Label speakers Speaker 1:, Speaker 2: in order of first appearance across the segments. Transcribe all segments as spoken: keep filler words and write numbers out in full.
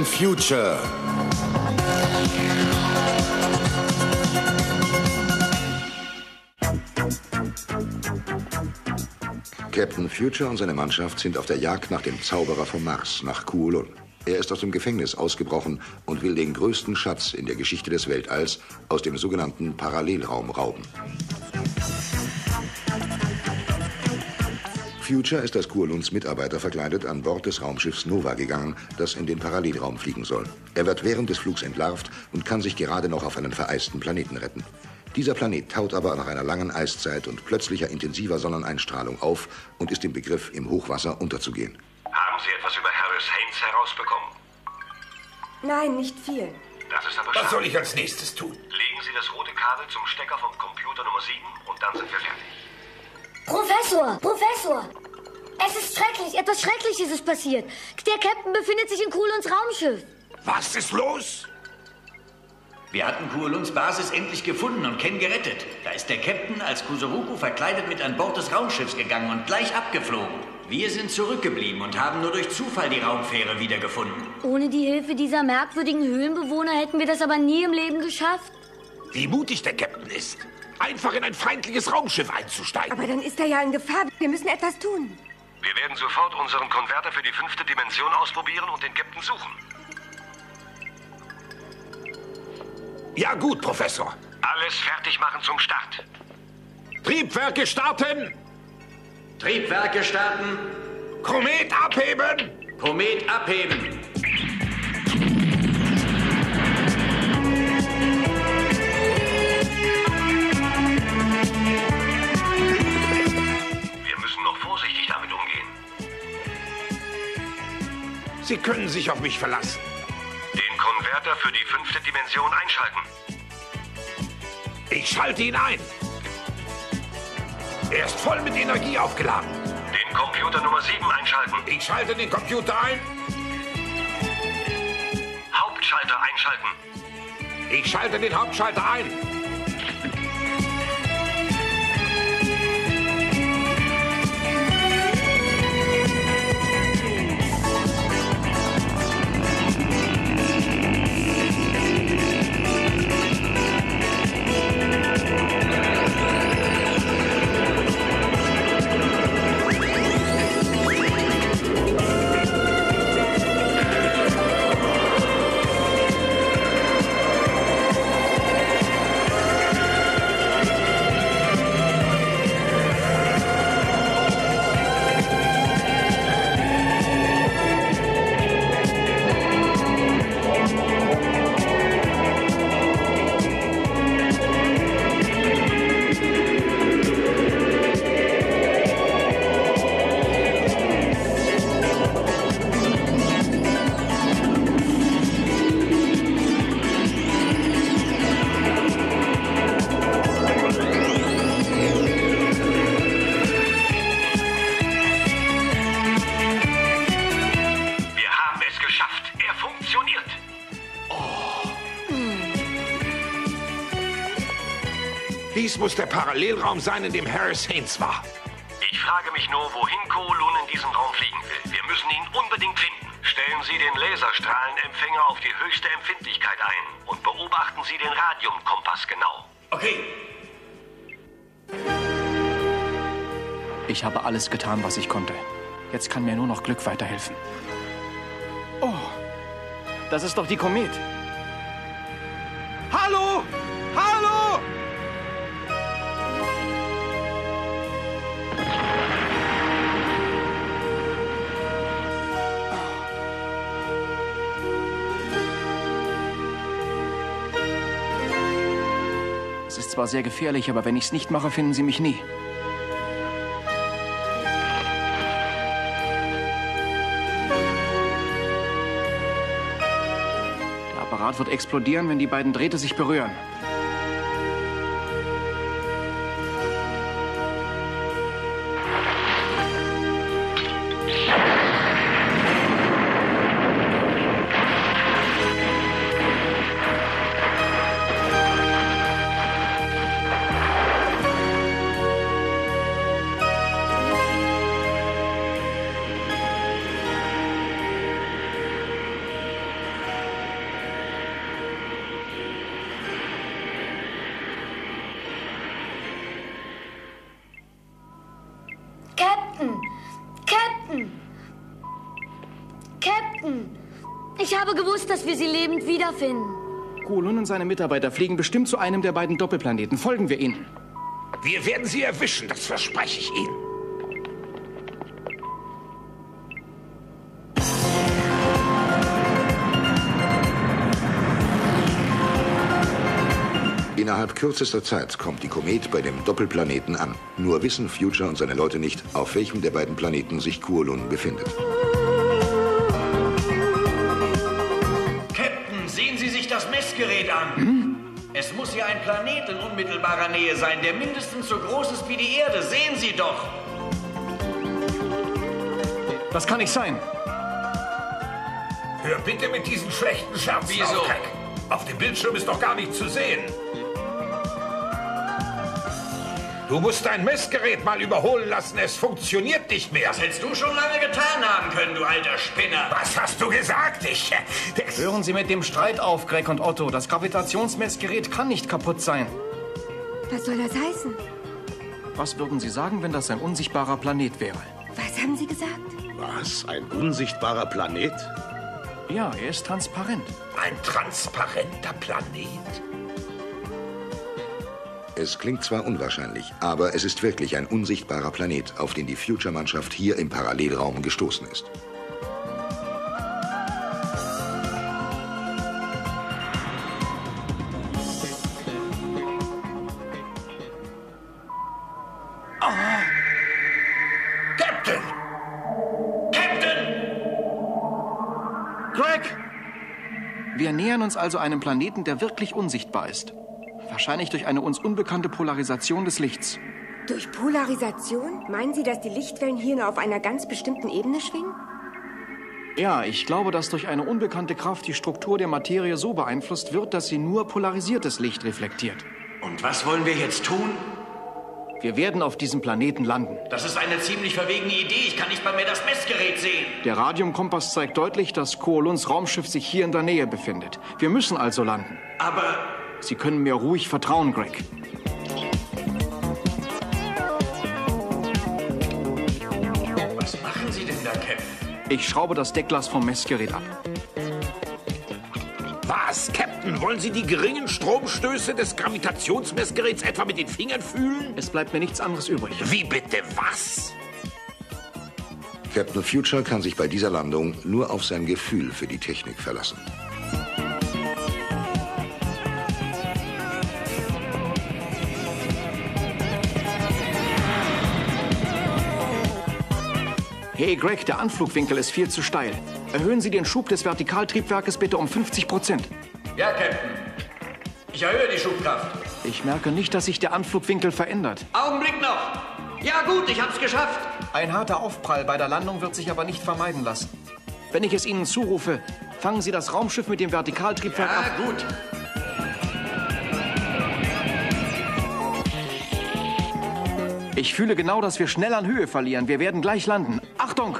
Speaker 1: Captain Future. Captain Future und seine Mannschaft sind auf der Jagd nach dem Zauberer vom Mars, nach K'u'lun. Er ist aus dem Gefängnis ausgebrochen und will den größten Schatz in der Geschichte des Weltalls aus dem sogenannten Parallelraum rauben. Future ist als K'u'luns Mitarbeiter verkleidet an Bord des Raumschiffs Nova gegangen, das in den Parallelraum fliegen soll. Er wird während des Flugs entlarvt und kann sich gerade noch auf einen vereisten Planeten retten. Dieser Planet taut aber nach einer langen Eiszeit und plötzlicher intensiver Sonneneinstrahlung auf und ist im Begriff, im Hochwasser unterzugehen.
Speaker 2: Haben Sie etwas über Harris Haynes herausbekommen?
Speaker 3: Nein, nicht viel.
Speaker 2: Das ist aber
Speaker 4: Was
Speaker 2: schade.
Speaker 4: soll ich als nächstes tun?
Speaker 2: Legen Sie das rote Kabel zum Stecker vom Computer Nummer sieben und dann sind wir fertig.
Speaker 5: Professor! Professor! Es ist schrecklich, etwas Schreckliches ist passiert. Der Captain befindet sich in K'u'luns Raumschiff.
Speaker 4: Was ist los?
Speaker 6: Wir hatten K'u'luns Basis endlich gefunden und Ken gerettet. Da ist der Captain als Kusuruku verkleidet mit an Bord des Raumschiffs gegangen und gleich abgeflogen. Wir sind zurückgeblieben und haben nur durch Zufall die Raumfähre wiedergefunden.
Speaker 5: Ohne die Hilfe dieser merkwürdigen Höhlenbewohner hätten wir das aber nie im Leben geschafft.
Speaker 4: Wie mutig der Captain ist. Einfach in ein feindliches Raumschiff einzusteigen.
Speaker 3: Aber dann ist er ja in Gefahr. Wir müssen etwas tun.
Speaker 2: Wir werden sofort unseren Konverter für die fünfte Dimension ausprobieren und den Captain suchen.
Speaker 4: Ja gut, Professor.
Speaker 2: Alles fertig machen zum Start.
Speaker 4: Triebwerke starten!
Speaker 6: Triebwerke starten!
Speaker 4: Komet abheben!
Speaker 6: Komet abheben!
Speaker 2: Wir müssen noch vorsichtig damit umgehen.
Speaker 4: Sie können sich auf mich verlassen.
Speaker 2: Den Konverter für die fünfte Dimension einschalten.
Speaker 4: Ich schalte ihn ein. Er ist voll mit Energie aufgeladen.
Speaker 2: Den Computer Nummer sieben einschalten.
Speaker 4: Ich schalte den Computer ein.
Speaker 2: Hauptschalter einschalten.
Speaker 4: Ich schalte den Hauptschalter ein. Dies muss der Parallelraum sein, in dem Harris Haynes war.
Speaker 2: Ich frage mich nur, wohin K'u'lun in diesem Raum fliegen will. Wir müssen ihn unbedingt finden. Stellen Sie den Laserstrahlenempfänger auf die höchste Empfindlichkeit ein und beobachten Sie den Radiumkompass genau.
Speaker 6: Okay.
Speaker 7: Ich habe alles getan, was ich konnte. Jetzt kann mir nur noch Glück weiterhelfen. Oh, das ist doch die Komet. Hallo! Hallo! Es ist zwar sehr gefährlich, aber wenn ich es nicht mache, finden Sie mich nie. Der Apparat wird explodieren, wenn die beiden Drähte sich berühren.
Speaker 5: habe gewusst, dass wir sie lebend wiederfinden.
Speaker 7: K'u'lun und seine Mitarbeiter fliegen bestimmt zu einem der beiden Doppelplaneten. Folgen wir ihnen.
Speaker 4: Wir werden sie erwischen, das verspreche ich Ihnen.
Speaker 1: Innerhalb kürzester Zeit kommt die Komet bei dem Doppelplaneten an. Nur wissen Future und seine Leute nicht, auf welchem der beiden Planeten sich K'u'lun befindet.
Speaker 6: Captain, sehen Sie sich das Messgerät an. Hm? Es muss hier ein Planet in unmittelbarer Nähe sein, der mindestens so groß ist wie die Erde. Sehen Sie doch.
Speaker 7: Das kann nicht sein.
Speaker 4: Hör bitte mit diesen schlechten Scherzen
Speaker 6: Wieso?
Speaker 4: auf, Craig. Auf dem Bildschirm ist doch gar nicht zu sehen. Du musst dein Messgerät mal überholen lassen. Es funktioniert nicht mehr.
Speaker 6: Das hättest du schon lange getan haben können, du alter Spinner.
Speaker 4: Was hast du gesagt? Ich... Das
Speaker 7: Hören Sie mit dem Streit auf, Greg und Otto. Das Gravitationsmessgerät kann nicht kaputt sein.
Speaker 3: Was soll das heißen?
Speaker 7: Was würden Sie sagen, wenn das ein unsichtbarer Planet wäre?
Speaker 3: Was haben Sie gesagt?
Speaker 8: Was? Ein unsichtbarer Planet?
Speaker 7: Ja, er ist transparent.
Speaker 4: Ein transparenter Planet?
Speaker 1: Es klingt zwar unwahrscheinlich, aber es ist wirklich ein unsichtbarer Planet, auf den die Future-Mannschaft hier im Parallelraum gestoßen ist.
Speaker 4: Oh. Captain! Captain!
Speaker 7: Greg! Wir nähern uns also einem Planeten, der wirklich unsichtbar ist. Wahrscheinlich durch eine uns unbekannte Polarisation des Lichts.
Speaker 3: Durch Polarisation? Meinen Sie, dass die Lichtwellen hier nur auf einer ganz bestimmten Ebene schwingen?
Speaker 7: Ja, ich glaube, dass durch eine unbekannte Kraft die Struktur der Materie so beeinflusst wird, dass sie nur polarisiertes Licht reflektiert.
Speaker 6: Und was wollen wir jetzt tun?
Speaker 7: Wir werden auf diesem Planeten landen.
Speaker 6: Das ist eine ziemlich verwegene Idee. Ich kann nicht mal mehr das Messgerät sehen.
Speaker 7: Der Radiumkompass zeigt deutlich, dass K'u'luns Raumschiff sich hier in der Nähe befindet. Wir müssen also landen.
Speaker 6: Aber...
Speaker 7: Sie können mir ruhig vertrauen, Greg.
Speaker 6: Was machen Sie denn da, Captain?
Speaker 7: Ich schraube das Deckglas vom Messgerät ab.
Speaker 4: Was, Captain? Wollen Sie die geringen Stromstöße des Gravitationsmessgeräts etwa mit den Fingern fühlen?
Speaker 7: Es bleibt mir nichts anderes übrig.
Speaker 4: Wie bitte was?
Speaker 1: Captain Future kann sich bei dieser Landung nur auf sein Gefühl für die Technik verlassen.
Speaker 7: Hey Greg, der Anflugwinkel ist viel zu steil. Erhöhen Sie den Schub des Vertikaltriebwerkes bitte um fünfzig Prozent.
Speaker 6: Ja, Captain. Ich erhöhe die Schubkraft.
Speaker 7: Ich merke nicht, dass sich der Anflugwinkel verändert.
Speaker 6: Augenblick noch. Ja gut, ich hab's geschafft.
Speaker 7: Ein harter Aufprall bei der Landung wird sich aber nicht vermeiden lassen. Wenn ich es Ihnen zurufe, fangen Sie das Raumschiff mit dem Vertikaltriebwerk
Speaker 6: Ja,
Speaker 7: ab.
Speaker 6: gut.
Speaker 7: Ich fühle genau, dass wir schnell an Höhe verlieren. Wir werden gleich landen. Achtung!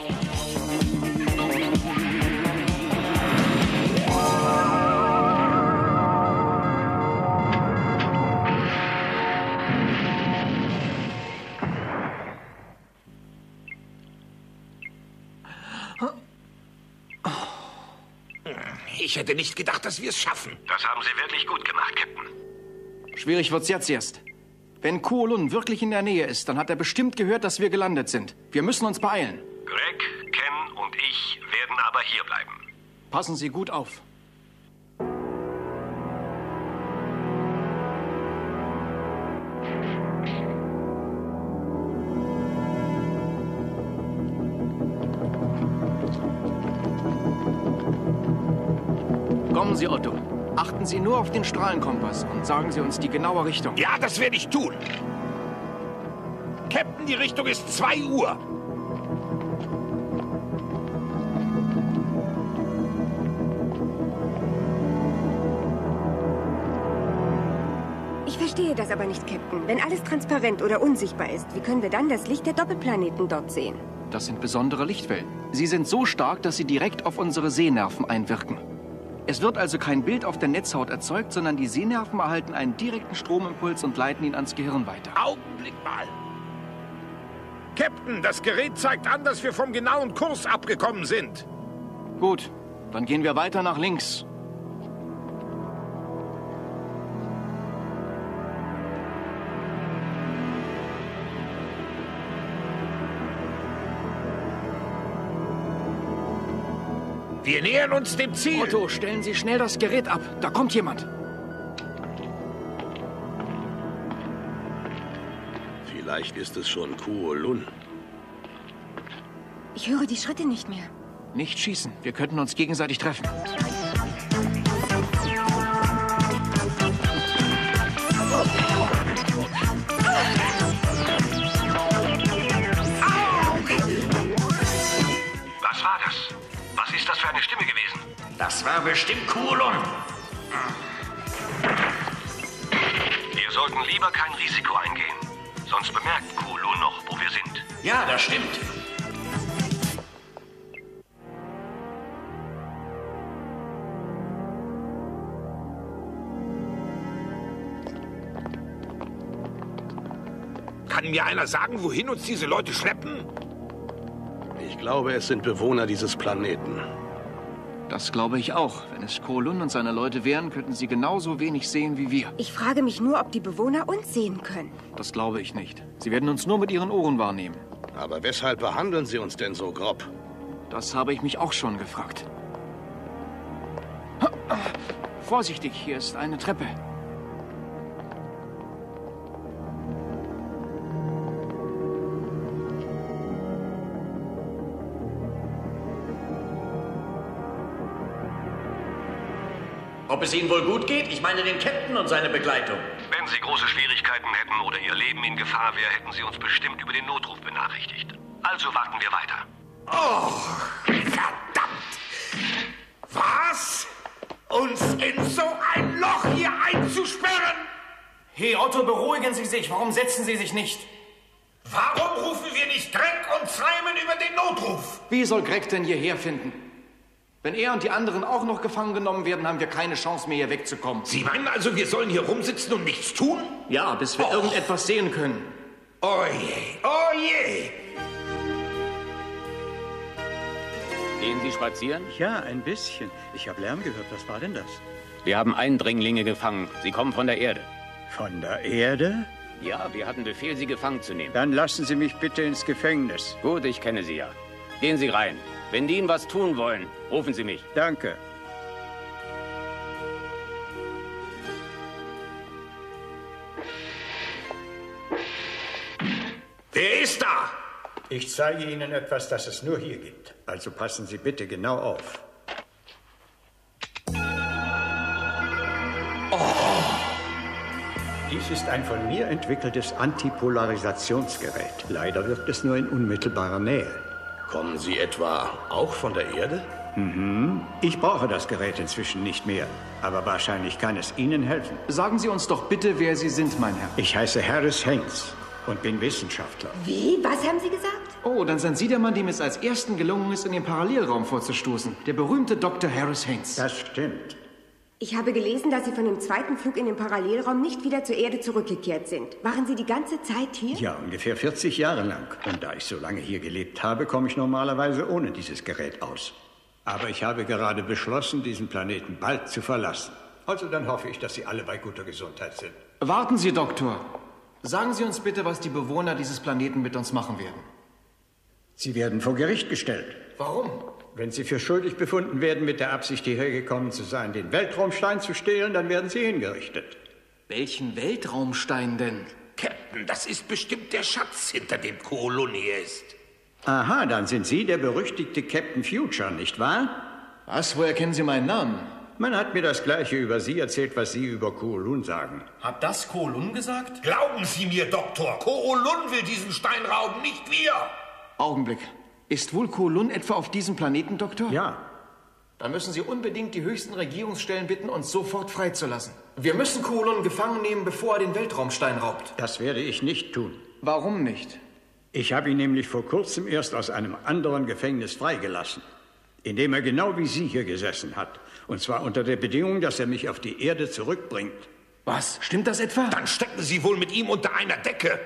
Speaker 4: Ich hätte nicht gedacht, dass wir es schaffen.
Speaker 2: Das haben Sie wirklich gut gemacht, Captain.
Speaker 7: Schwierig wird's jetzt erst. Wenn K'u'lun wirklich in der Nähe ist, dann hat er bestimmt gehört, dass wir gelandet sind. Wir müssen uns beeilen.
Speaker 2: Greg, Ken und ich werden aber hier bleiben.
Speaker 7: Passen Sie gut auf. Kommen Sie, Otto. Achten Sie nur auf den Strahlenkompass und sagen Sie uns die genaue Richtung.
Speaker 4: Ja, das werde ich tun. Captain, die Richtung ist zwei Uhr.
Speaker 3: Ich verstehe das aber nicht, Captain. Wenn alles transparent oder unsichtbar ist, wie können wir dann das Licht der Doppelplaneten dort sehen?
Speaker 7: Das sind besondere Lichtwellen. Sie sind so stark, dass sie direkt auf unsere Sehnerven einwirken. Es wird also kein Bild auf der Netzhaut erzeugt, sondern die Sehnerven erhalten einen direkten Stromimpuls und leiten ihn ans Gehirn weiter.
Speaker 4: Augenblick mal. Captain, das Gerät zeigt an, dass wir vom genauen Kurs abgekommen sind.
Speaker 7: Gut, Dann gehen wir weiter nach links.
Speaker 4: Wir nähern uns dem Ziel.
Speaker 7: Otto, stellen Sie schnell das Gerät ab. Da kommt jemand.
Speaker 8: Vielleicht ist es schon Kuolun.
Speaker 3: Ich höre die Schritte nicht mehr.
Speaker 7: Nicht schießen. Wir könnten uns gegenseitig treffen.
Speaker 2: Was war das? Was ist das für eine Stimme gewesen?
Speaker 6: Das war bestimmt Kuolun.
Speaker 2: Wir sollten lieber kein Risiko eingehen. Sonst bemerkt Kuolun noch, wo wir sind.
Speaker 6: Ja, das stimmt.
Speaker 4: Kann mir einer sagen, wohin uns diese Leute schleppen?
Speaker 8: Ich glaube, es sind Bewohner dieses Planeten.
Speaker 7: Das glaube ich auch. Wenn es Kuolun und seine Leute wären, könnten sie genauso wenig sehen wie wir.
Speaker 3: Ich frage mich nur, ob die Bewohner uns sehen können.
Speaker 7: Das glaube ich nicht. Sie werden uns nur mit ihren Ohren wahrnehmen.
Speaker 8: Aber weshalb behandeln sie uns denn so grob?
Speaker 7: Das habe ich mich auch schon gefragt. Vorsichtig, hier ist eine Treppe.
Speaker 6: Ob es Ihnen wohl gut geht? Ich meine den Captain und seine Begleitung.
Speaker 2: Wenn Sie große Schwierigkeiten hätten oder Ihr Leben in Gefahr wäre, hätten Sie uns bestimmt über den Notruf benachrichtigt. Also warten wir weiter.
Speaker 4: Oh, verdammt! Was? Uns in so ein Loch hier einzusperren?
Speaker 7: Hey, Otto, beruhigen Sie sich. Warum setzen Sie sich nicht?
Speaker 4: Warum rufen wir nicht Greg und Simon über den Notruf?
Speaker 7: Wie soll Greg denn hierher finden? Wenn er und die anderen auch noch gefangen genommen werden, haben wir keine Chance mehr, hier wegzukommen.
Speaker 4: Sie meinen also, wir sollen hier rumsitzen und nichts tun?
Speaker 7: Ja, bis wir
Speaker 4: oh.
Speaker 7: irgendetwas sehen können.
Speaker 4: Oh je, oh je!
Speaker 9: Gehen Sie spazieren?
Speaker 10: Ja, ein bisschen. Ich habe Lärm gehört. Was war denn das?
Speaker 9: Wir haben Eindringlinge gefangen. Sie kommen von der Erde.
Speaker 10: Von der Erde?
Speaker 9: Ja, wir hatten Befehl, Sie gefangen zu nehmen.
Speaker 10: Dann lassen Sie mich bitte ins Gefängnis.
Speaker 9: Gut, ich kenne Sie ja. Gehen Sie rein. Wenn die Ihnen was tun wollen, rufen Sie mich.
Speaker 10: Danke.
Speaker 4: Wer ist da?
Speaker 10: Ich zeige Ihnen etwas, das es nur hier gibt. Also passen Sie bitte genau auf. Oh. Dies ist ein von mir entwickeltes Antipolarisationsgerät. Leider wirkt es nur in unmittelbarer Nähe.
Speaker 8: Kommen Sie etwa auch von der Erde?
Speaker 10: Mhm. Ich brauche das Gerät inzwischen nicht mehr. Aber wahrscheinlich kann es Ihnen helfen.
Speaker 7: Sagen Sie uns doch bitte, wer Sie sind, mein Herr.
Speaker 10: Ich heiße Harris Haynes und bin Wissenschaftler.
Speaker 3: Wie? Was haben Sie gesagt?
Speaker 7: Oh, dann sind Sie der Mann, dem es als Ersten gelungen ist, in den Parallelraum vorzustoßen. Der berühmte Doktor Harris Haynes.
Speaker 10: Das stimmt.
Speaker 3: Ich habe gelesen, dass Sie von dem zweiten Flug in den Parallelraum nicht wieder zur Erde zurückgekehrt sind. Waren Sie die ganze Zeit hier?
Speaker 10: Ja, ungefähr vierzig Jahre lang. Und da ich so lange hier gelebt habe, komme ich normalerweise ohne dieses Gerät aus. Aber ich habe gerade beschlossen, diesen Planeten bald zu verlassen. Also dann hoffe ich, dass Sie alle bei guter Gesundheit sind.
Speaker 7: Warten Sie, Doktor. Sagen Sie uns bitte, was die Bewohner dieses Planeten mit uns machen werden.
Speaker 10: Sie werden vor Gericht gestellt.
Speaker 7: Warum?
Speaker 10: Wenn Sie für schuldig befunden werden, mit der Absicht, hierher gekommen zu sein, den Weltraumstein zu stehlen, dann werden Sie hingerichtet.
Speaker 7: Welchen Weltraumstein denn?
Speaker 4: Captain, das ist bestimmt der Schatz, hinter dem Kuolun hier ist.
Speaker 10: Aha, dann sind Sie der berüchtigte Captain Future, nicht wahr?
Speaker 7: Was? Woher kennen Sie meinen Namen?
Speaker 10: Man hat mir das Gleiche über Sie erzählt, was Sie über Kuolun sagen.
Speaker 7: Hat das Kuolun gesagt?
Speaker 4: Glauben Sie mir, Doktor, Kuolun will diesen Stein rauben, nicht wir.
Speaker 7: Augenblick. Ist wohl Kuolun etwa auf diesem Planeten, Doktor?
Speaker 10: Ja.
Speaker 7: Dann müssen Sie unbedingt die höchsten Regierungsstellen bitten, uns sofort freizulassen. Wir müssen Kuolun gefangen nehmen, bevor er den Weltraumstein raubt.
Speaker 10: Das werde ich nicht tun.
Speaker 7: Warum nicht?
Speaker 10: Ich habe ihn nämlich vor kurzem erst aus einem anderen Gefängnis freigelassen, in dem er genau wie Sie hier gesessen hat. Und zwar unter der Bedingung, dass er mich auf die Erde zurückbringt.
Speaker 7: Was? Stimmt das etwa?
Speaker 4: Dann stecken Sie wohl mit ihm unter einer Decke.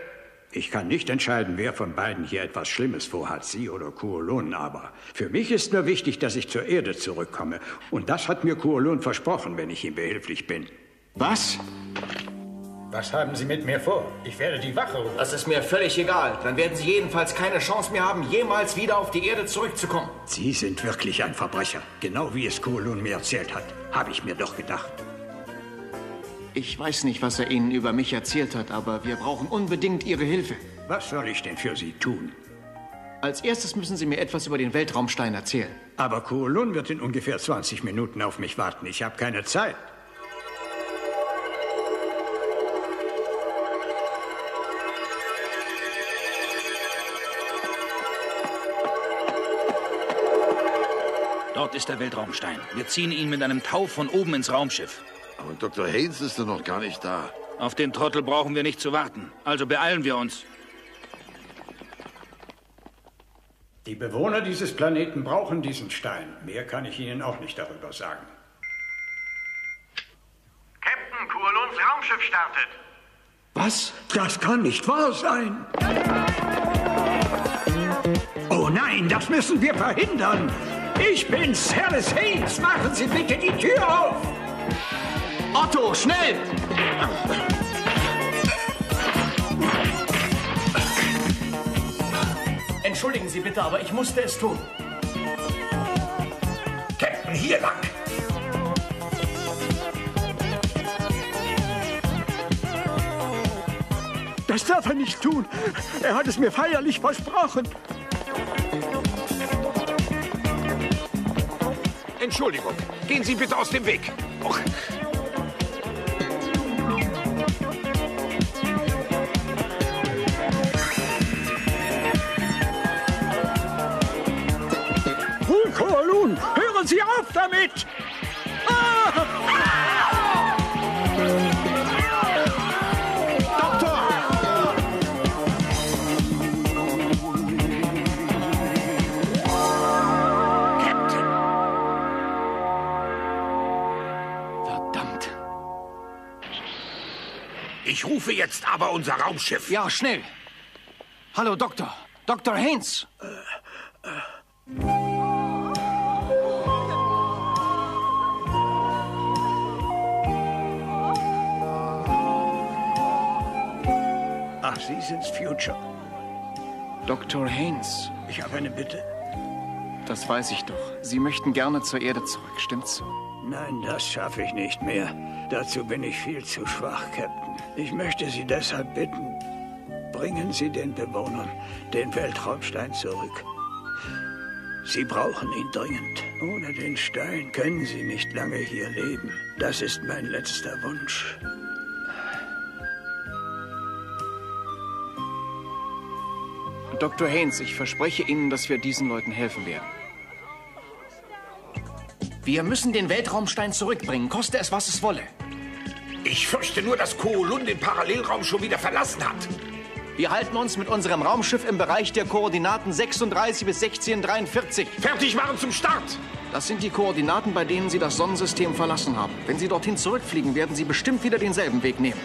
Speaker 10: Ich kann nicht entscheiden, wer von beiden hier etwas Schlimmes vorhat, Sie oder Kuolun, aber für mich ist nur wichtig, dass ich zur Erde zurückkomme. Und das hat mir Kuolun versprochen, wenn ich ihm behilflich bin.
Speaker 7: Was?
Speaker 10: Was haben Sie mit mir vor? Ich werde die Wache rufen.
Speaker 7: Das ist mir völlig egal. Dann werden Sie jedenfalls keine Chance mehr haben, jemals wieder auf die Erde zurückzukommen.
Speaker 10: Sie sind wirklich ein Verbrecher. Genau wie es Kuolun mir erzählt hat. Habe ich mir doch gedacht.
Speaker 7: Ich weiß nicht, was er Ihnen über mich erzählt hat, aber wir brauchen unbedingt Ihre Hilfe.
Speaker 10: Was soll ich denn für Sie tun?
Speaker 7: Als erstes müssen Sie mir etwas über den Weltraumstein erzählen.
Speaker 10: Aber Kuolun wird in ungefähr zwanzig Minuten auf mich warten. Ich habe keine Zeit.
Speaker 11: Dort ist der Weltraumstein. Wir ziehen ihn mit einem Tau von oben ins Raumschiff.
Speaker 12: Aber Doktor Haynes ist doch noch gar nicht da.
Speaker 11: Auf den Trottel brauchen wir nicht zu warten. Also beeilen wir uns.
Speaker 10: Die Bewohner dieses Planeten brauchen diesen Stein. Mehr kann ich Ihnen auch nicht darüber sagen.
Speaker 2: Captain, Kuoluns Raumschiff startet.
Speaker 10: Was? Das kann nicht wahr sein. Oh nein, das müssen wir verhindern. Ich bin's, Silas Haynes. Machen Sie bitte die Tür auf.
Speaker 7: Otto, schnell! Entschuldigen Sie bitte, aber ich musste es tun.
Speaker 4: Captain, hier lang!
Speaker 10: Das darf er nicht tun. Er hat es mir feierlich versprochen.
Speaker 4: Entschuldigung, gehen Sie bitte aus dem Weg. Och.
Speaker 10: Kuolun, hören Sie auf damit! Ah! Doktor!
Speaker 7: Captain! Verdammt!
Speaker 4: Ich rufe jetzt aber unser Raumschiff.
Speaker 7: Ja, schnell! Hallo, Doktor! Doktor Haynes!
Speaker 10: Äh, äh. Ach, Sie sind's, Future.
Speaker 7: Doktor Haynes.
Speaker 10: Ich habe eine Bitte.
Speaker 7: Das weiß ich doch. Sie möchten gerne zur Erde zurück, stimmt's?
Speaker 10: Nein, das schaffe ich nicht mehr. Dazu bin ich viel zu schwach, Captain. Ich möchte Sie deshalb bitten, bringen Sie den Bewohnern den Weltraumstein zurück. Sie brauchen ihn dringend. Ohne den Stein können Sie nicht lange hier leben. Das ist mein letzter Wunsch.
Speaker 7: Doktor Haynes, ich verspreche Ihnen, dass wir diesen Leuten helfen werden. Wir müssen den Weltraumstein zurückbringen, koste es, was es wolle.
Speaker 4: Ich fürchte nur, dass Kuolun den Parallelraum schon wieder verlassen hat.
Speaker 7: Wir halten uns mit unserem Raumschiff im Bereich der Koordinaten sechsunddreißig bis sechzehn dreiundvierzig.
Speaker 4: Fertig machen zum Start!
Speaker 7: Das sind die Koordinaten, bei denen Sie das Sonnensystem verlassen haben. Wenn Sie dorthin zurückfliegen, werden Sie bestimmt wieder denselben Weg nehmen.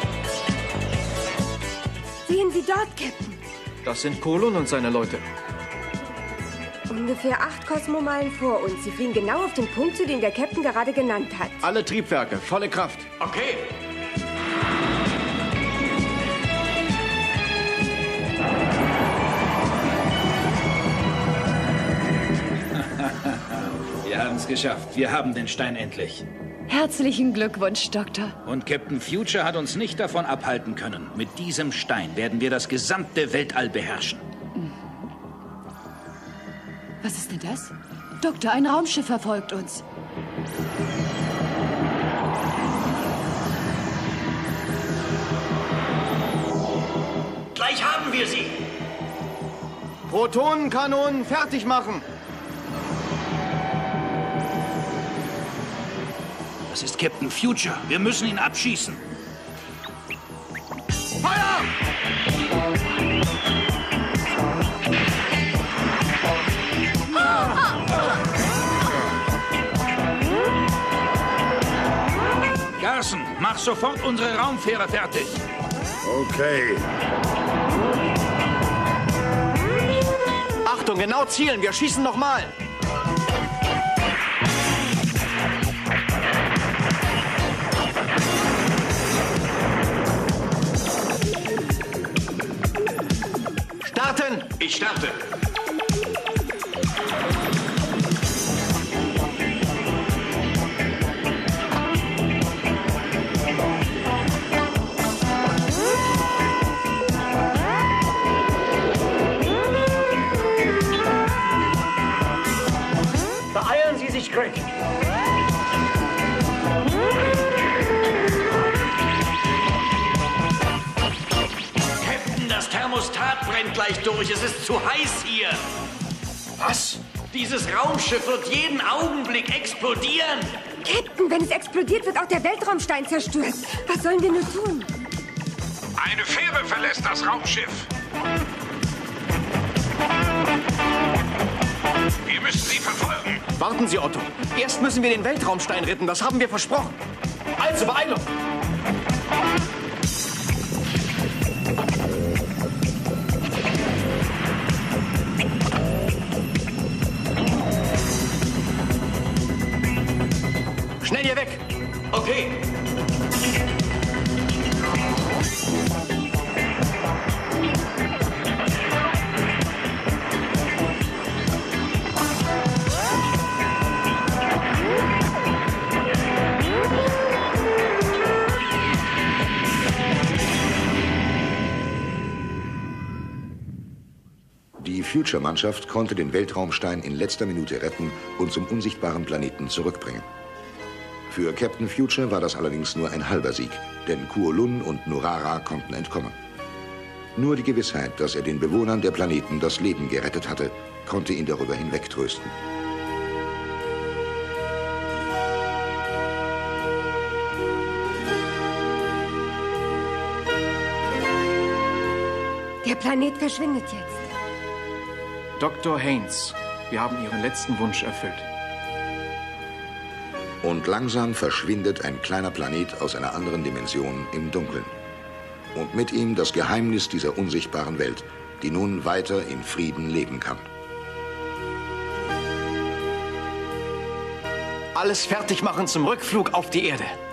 Speaker 3: Sehen Sie dort, Captain.
Speaker 7: Das sind Kuolun und seine Leute.
Speaker 3: Ungefähr acht Kosmomeilen vor uns. Sie fliegen genau auf den Punkt, zu dem der Captain gerade genannt hat.
Speaker 7: Alle Triebwerke, volle Kraft.
Speaker 6: Okay.
Speaker 11: Wir haben es geschafft. Wir haben den Stein endlich.
Speaker 13: Herzlichen Glückwunsch, Doktor.
Speaker 11: Und Captain Future hat uns nicht davon abhalten können. Mit diesem Stein werden wir das gesamte Weltall beherrschen.
Speaker 13: Was ist denn das? Doktor, ein Raumschiff verfolgt uns.
Speaker 6: Gleich haben wir sie.
Speaker 7: Protonenkanonen fertig machen.
Speaker 11: Das ist Captain Future. Wir müssen ihn abschießen.
Speaker 7: Feuer!
Speaker 11: Garson, mach sofort unsere Raumfähre fertig.
Speaker 12: Okay.
Speaker 7: Achtung, genau zielen. Wir schießen nochmal. Starten!
Speaker 6: Ich starte.
Speaker 7: Beeilen Sie sich, Craig.
Speaker 6: Captain, das Thermostat brennt gleich durch. Es ist zu heiß hier.
Speaker 7: Was?
Speaker 6: Dieses Raumschiff wird jeden Augenblick explodieren.
Speaker 3: Captain, wenn es explodiert, wird auch der Weltraumstein zerstört. Was sollen wir nur tun?
Speaker 4: Eine Fähre verlässt das Raumschiff. Wir müssen sie verfolgen.
Speaker 7: Warten Sie, Otto. Erst müssen wir den Weltraumstein retten. Das haben wir versprochen. Also, Beeilung! Schnell hier weg!
Speaker 6: Okay.
Speaker 1: Die Future-Mannschaft konnte den Weltraumstein in letzter Minute retten und zum unsichtbaren Planeten zurückbringen. Für Captain Future war das allerdings nur ein halber Sieg, denn K'u'lun und Nurara konnten entkommen. Nur die Gewissheit, dass er den Bewohnern der Planeten das Leben gerettet hatte, konnte ihn darüber hinwegtrösten.
Speaker 3: Der Planet verschwindet jetzt.
Speaker 7: Doktor Haynes, wir haben Ihren letzten Wunsch erfüllt.
Speaker 1: Und langsam verschwindet ein kleiner Planet aus einer anderen Dimension im Dunkeln. Und mit ihm das Geheimnis dieser unsichtbaren Welt, die nun weiter in Frieden leben kann.
Speaker 7: Alles fertig machen zum Rückflug auf die Erde.